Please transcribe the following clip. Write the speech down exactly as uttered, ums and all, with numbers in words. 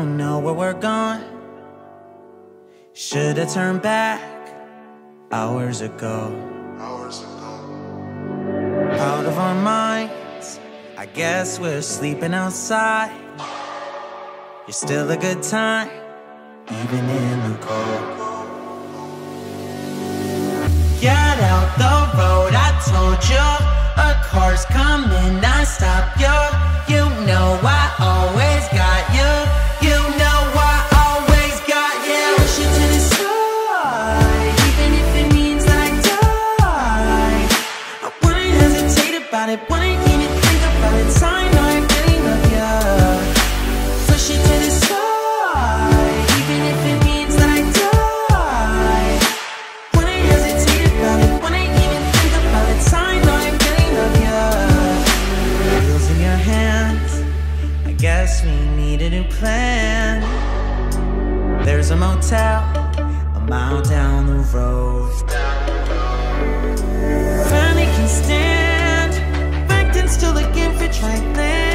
don't know where we're going. Should've turned back hours ago. Hours ago. Out of our minds, I guess we're sleeping outside. You're still a good time, even in the cold. Get out the road, I told you. A car's coming, I stop you. You know I always got you. You know I always got you. Push it to the side, even if it means I die. I wouldn't hesitate about it, wouldn't even think about it. I know I really love you. Push it to the side, even if it means that I die. Wouldn't hesitate about it, wouldn't even think about it. I know I really love you. Wheels in your hands, I guess we need a new plan. There's a motel a mile down the road. Finally can stand, back then still looking for tripe land.